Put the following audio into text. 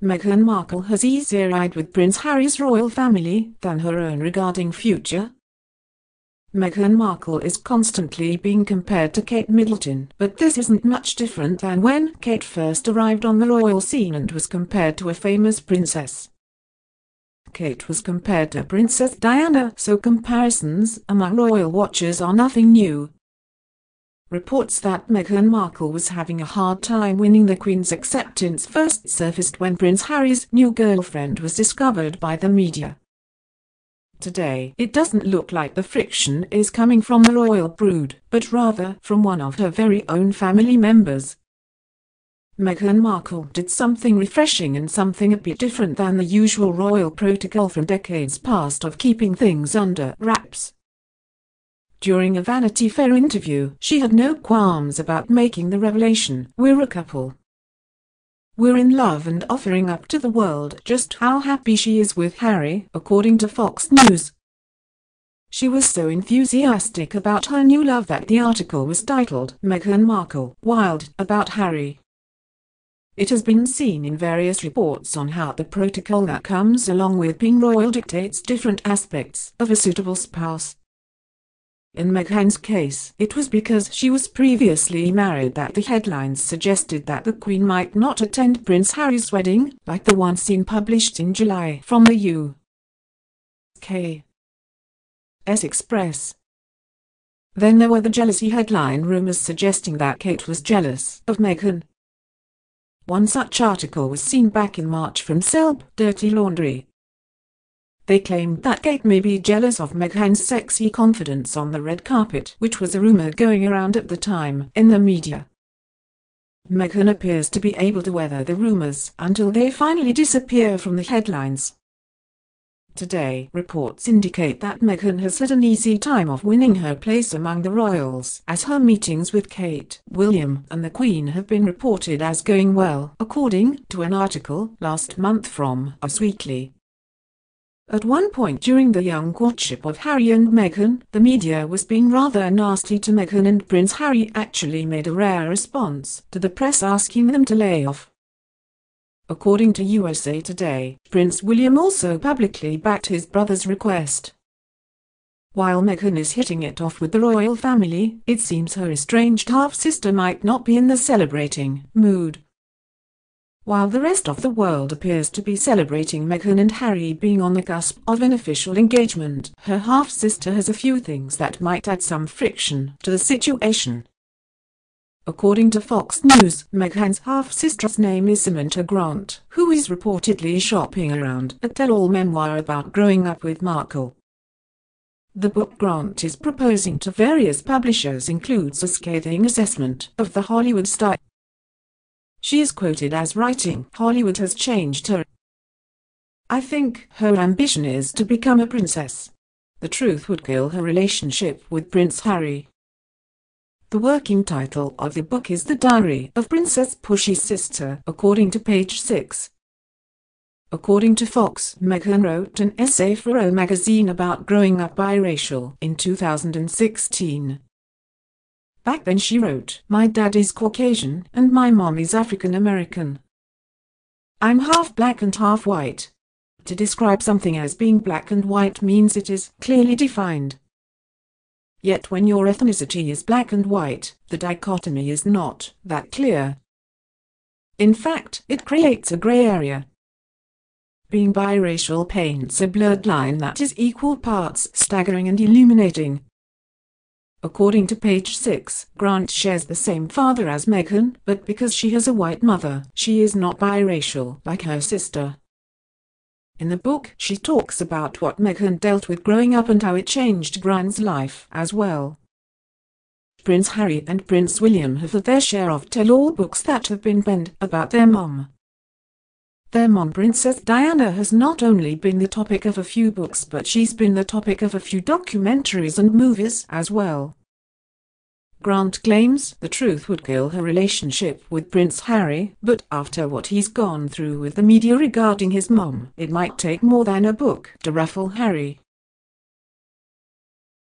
Meghan Markle has easier-eyed with Prince Harry's royal family than her own regarding future. Meghan Markle is constantly being compared to Kate Middleton, but this isn't much different than when Kate first arrived on the royal scene and was compared to a famous princess. Kate was compared to Princess Diana, so comparisons among royal watchers are nothing new. Reports that Meghan Markle was having a hard time winning the Queen's acceptance first surfaced when Prince Harry's new girlfriend was discovered by the media. Today, it doesn't look like the friction is coming from the royal brood, but rather from one of her very own family members. Meghan Markle did something refreshing and something a bit different than the usual royal protocol from decades past of keeping things under wraps. During a Vanity Fair interview, she had no qualms about making the revelation, "We're a couple. We're in love," and offering up to the world just how happy she is with Harry, according to Fox News. She was so enthusiastic about her new love that the article was titled, "Meghan Markle, Wild About Harry." It has been seen in various reports on how the protocol that comes along with being royal dictates different aspects of a suitable spouse. In Meghan's case, it was because she was previously married that the headlines suggested that the Queen might not attend Prince Harry's wedding, like the one seen published in July from the UK's Express. Then there were the jealousy headline rumors suggesting that Kate was jealous of Meghan. One such article was seen back in March from Celeb Dirty Laundry. They claimed that Kate may be jealous of Meghan's sexy confidence on the red carpet, which was a rumor going around at the time in the media. Meghan appears to be able to weather the rumors until they finally disappear from the headlines. Today, reports indicate that Meghan has had an easy time of winning her place among the royals, as her meetings with Kate, William, and the Queen have been reported as going well, according to an article last month from Us Weekly. At one point during the young courtship of Harry and Meghan, the media was being rather nasty to Meghan, and Prince Harry actually made a rare response to the press asking them to lay off. According to USA Today, Prince William also publicly backed his brother's request. While Meghan is hitting it off with the royal family, it seems her estranged half-sister might not be in the celebrating mood. While the rest of the world appears to be celebrating Meghan and Harry being on the cusp of an official engagement, her half-sister has a few things that might add some friction to the situation. According to Fox News, Meghan's half-sister's name is Samantha Grant, who is reportedly shopping around a tell-all memoir about growing up with Markle. The book Grant is proposing to various publishers includes a scathing assessment of the Hollywood star. She is quoted as writing, "Hollywood has changed her. I think her ambition is to become a princess. The truth would kill her relationship with Prince Harry." The working title of the book is The Diary of Princess Pushy's Sister, according to Page 6. According to Fox, Meghan wrote an essay for O magazine about growing up biracial in 2016. Back then she wrote, "My dad is Caucasian and my mom is African American. I'm half black and half white." To describe something as being black and white means it is clearly defined. Yet when your ethnicity is black and white, the dichotomy is not that clear. In fact, it creates a gray area. Being biracial paints a blurred line that is equal parts staggering and illuminating. According to Page 6, Grant shares the same father as Meghan, but because she has a white mother, she is not biracial like her sister. In the book, she talks about what Meghan dealt with growing up and how it changed Grant's life as well. Prince Harry and Prince William have had their share of tell-all books that have been penned about their mom. Their mom, Princess Diana, has not only been the topic of a few books, but she's been the topic of a few documentaries and movies as well. Grant claims the truth would kill her relationship with Prince Harry, but after what he's gone through with the media regarding his mom, it might take more than a book to ruffle Harry.